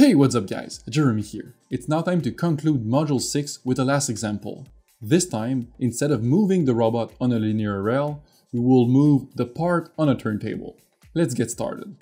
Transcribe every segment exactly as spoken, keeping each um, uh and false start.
Hey, what's up guys, Jeremy here. It's now time to conclude Module six with the last example. This time, instead of moving the robot on a linear rail, we will move the part on a turntable. Let's get started.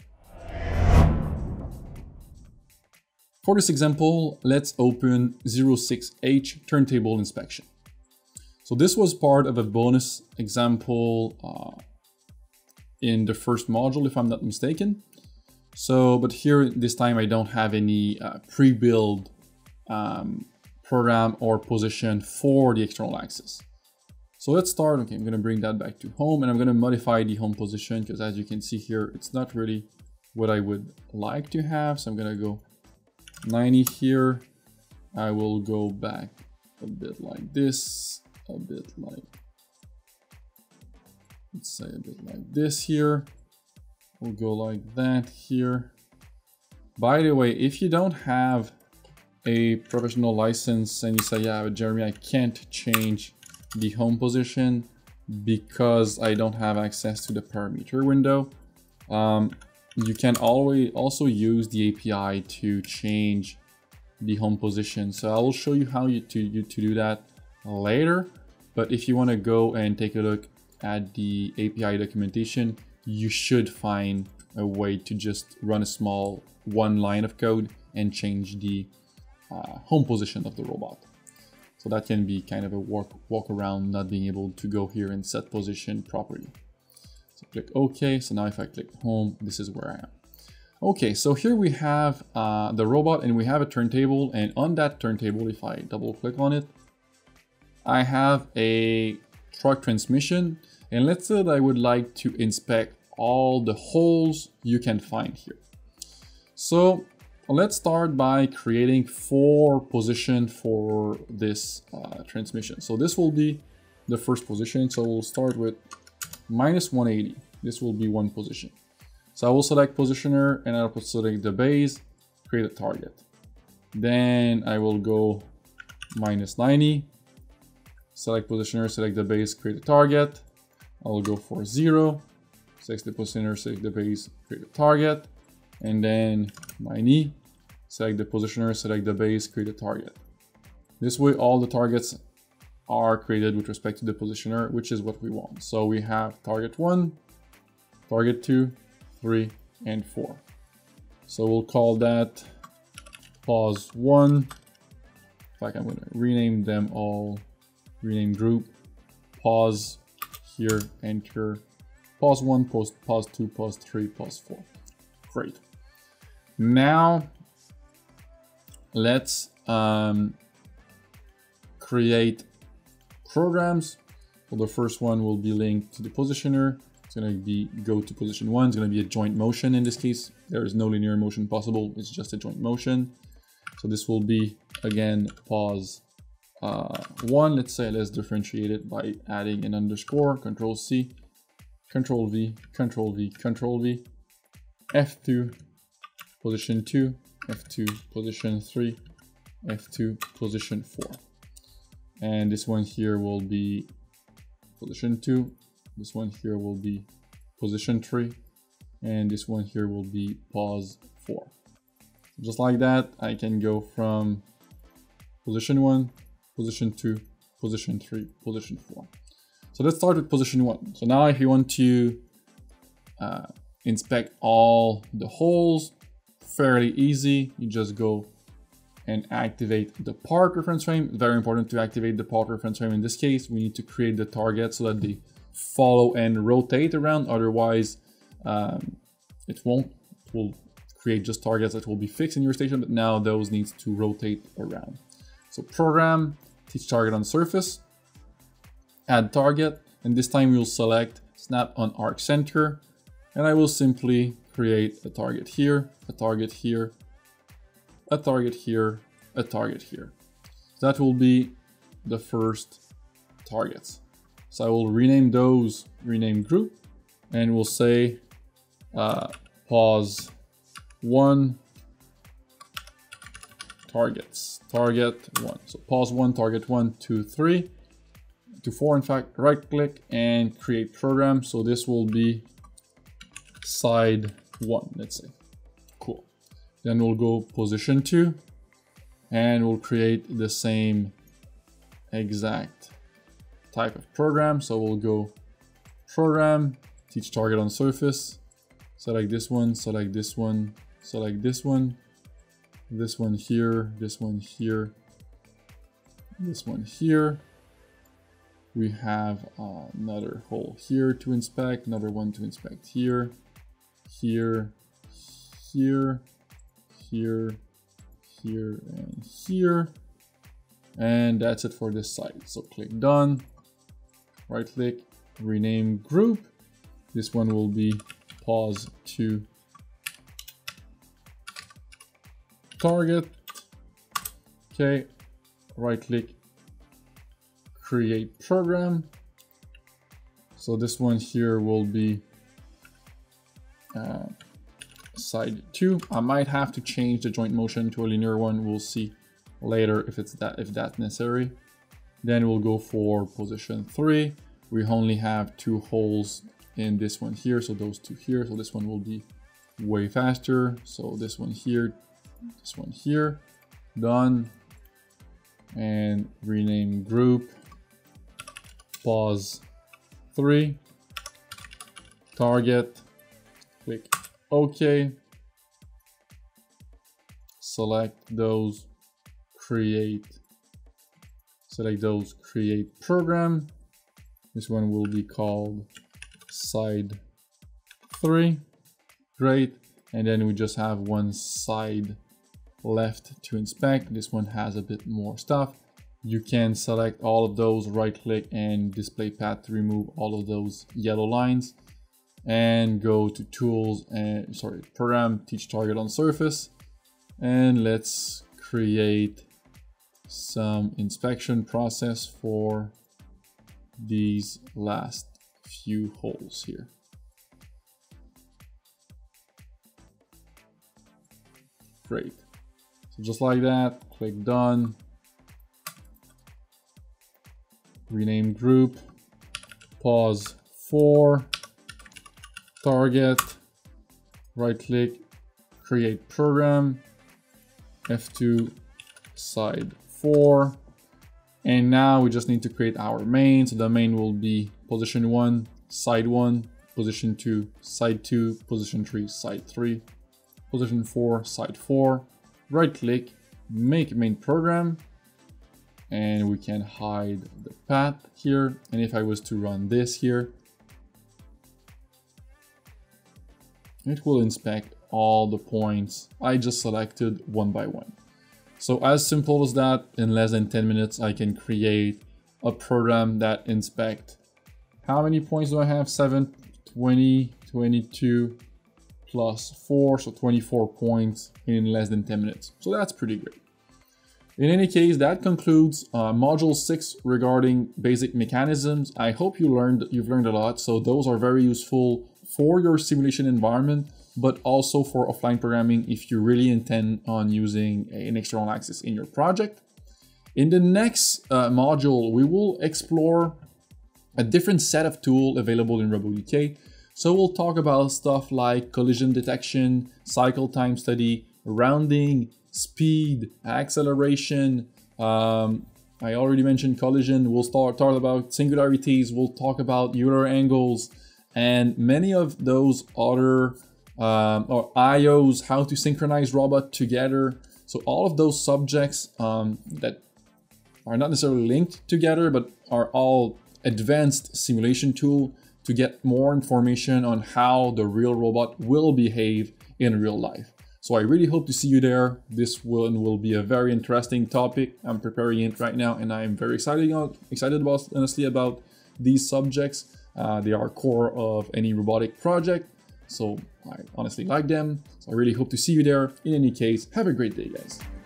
For this example, let's open zero six H turntable inspection. So this was part of a bonus example uh, in the first module, if I'm not mistaken. So, but here this time I don't have any uh, pre-built um, program or position for the external axis. So let's start. Okay, I'm going to bring that back to home and I'm going to modify the home position because as you can see here, it's not really what I would like to have. So I'm going to go ninety here. I will go back a bit like this, a bit like, let's say a bit like this here. We'll go like that here. By the way, if you don't have a professional license and you say, yeah, but Jeremy, I can't change the home position because I don't have access to the parameter window, um, you can always also use the A P I to change the home position. So I will show you how you to, you to do that later. But if you want to go and take a look at the A P I documentation, you should find a way to just run a small one line of code and change the uh, home position of the robot. So that can be kind of a walk, walk around not being able to go here and set position properly. So click OK. So now if I click home, this is where I am. Okay, so here we have uh, the robot and we have a turntable, and on that turntable, if I double click on it, I have a truck transmission. And let's say that I would like to inspect all the holes you can find here. So let's start by creating four positions for this uh, transmission. So this will be the first position. So we'll start with minus one eighty. This will be one position. So I will select positioner and I'll select the base, create a target. Then I will go minus ninety, select positioner, select the base, create a target. I'll go for zero, select the positioner, select the base, create a target, and then ninety, select the positioner, select the base, create a target. This way, all the targets are created with respect to the positioner, which is what we want. So we have target one, target two, three, and four. So we'll call that pause one. In fact, I'm going to rename them all, rename group, pause. Here, enter, pause one, pause, pause two, pause three, pause four. Great. Now, let's um, create programs. So the first one will be linked to the positioner. It's going to be go to position one. It's going to be a joint motion in this case. There is no linear motion possible. It's just a joint motion. So this will be, again, pause Uh, one. Let's say let's differentiate it by adding an underscore, control C, control V, control V, control V, F two, position two, F two, position three, F two, position four. And this one here will be position two, this one here will be position three, and this one here will be pause four. Just like that, I can go from position one, position two, position three, position four. So let's start with position one. So now if you want to uh, inspect all the holes, fairly easy. You just go and activate the part reference frame. Very important to activate the part reference frame. In this case, we need to create the target so that they follow and rotate around. Otherwise, um, it won't. It will create just targets that will be fixed in your station, but now those needs to rotate around. So program, teach target on surface, add target, and this time we'll select snap on arc center, and I will simply create a target here, a target here, a target here, a target here. That will be the first targets. So I will rename those, rename group, and we'll say uh, pause one, targets, target one. So pause one, target one, two, three, to four, in fact, right click and create program. So this will be side one, let's say. Cool. Then we'll go position two, and we'll create the same exact type of program. So we'll go program, teach target on surface, select this one, select this one, select this one, this one here, this one here, this one here. We have uh, another hole here to inspect, another one to inspect here, here, here, here, here, and here. And that's it for this side. So click done, right click, rename group. This one will be pause to target. Okay, right click, create program. So this one here will be uh, side two. I might have to change the joint motion to a linear one. We'll see later if it's that if that's necessary. Then we'll go for position three. We only have two holes in this one here, so those two here. So this one will be way faster. So this one here, this one here, done. And rename group, pause three, target, click OK, select those, create, select those, create program. This one will be called side three, great. And then we just have one side left to inspect. This one has a bit more stuff. You can select all of those, right click and display path to remove all of those yellow lines, and go to tools and sorry, program, teach target on surface. And let's create some inspection process for these last few holes here. Great. So just like that, click done. Rename group, pause four, target, right click, create program, F two, side four. And now we just need to create our main. So the main will be position one, side one, position two, side two, position three, side three, position four, side four, right click, make main program. And we can hide the path here. And if I was to run this here, it will inspect all the points I just selected one by one. So as simple as that, in less than ten minutes, I can create a program that inspect. How many points do I have? seven, twenty, twenty-two plus four, so twenty-four points in less than ten minutes. So that's pretty great. In any case, that concludes uh, module six regarding basic mechanisms. I hope you learned, you've learned a lot. So those are very useful for your simulation environment, but also for offline programming if you really intend on using an external axis in your project. In the next uh, module, we will explore a different set of tools available in RoboDK. So we'll talk about stuff like collision detection, cycle time study, rounding, speed, acceleration. Um, I already mentioned collision. We'll start talk about singularities. We'll talk about Euler angles and many of those other um, or I Os, how to synchronize robot together. So all of those subjects um, that are not necessarily linked together, but are all advanced simulation tool to get more information on how the real robot will behave in real life. So I really hope to see you there. This one will be a very interesting topic. I'm preparing it right now, and I'm very excited, excited about, honestly, about these subjects. Uh, they are core of any robotic project, so I honestly like them. So I really hope to see you there. In any case, have a great day, guys.